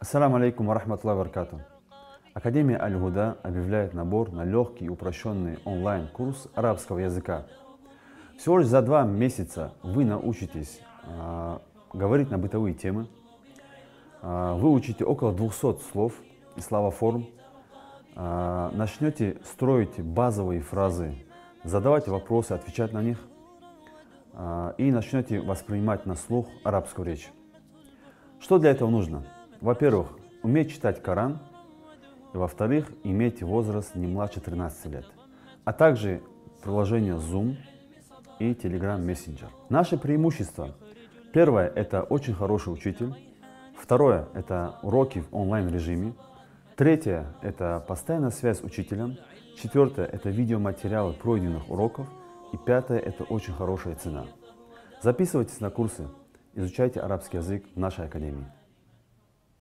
Ассаламу алейкум ва рахматуллахи ва баракату. Академия Аль-Гуда объявляет набор на легкий и упрощенный онлайн-курс арабского языка. Всего лишь за 2 месяца вы научитесь говорить на бытовые темы, выучите около 200 слов и словоформ, начнете строить базовые фразы, задавать вопросы, отвечать на них и начнете воспринимать на слух арабскую речь. Что для этого нужно? Во-первых, уметь читать Коран, и во-вторых, иметь возраст не младше 13 лет, а также приложение Zoom и Telegram Messenger. Наши преимущества. Первое – это очень хороший учитель. Второе – это уроки в онлайн-режиме. Третье – это постоянная связь с учителем. Четвертое – это видеоматериалы пройденных уроков. И пятое – это очень хорошая цена. Записывайтесь на курсы, изучайте арабский язык в нашей академии.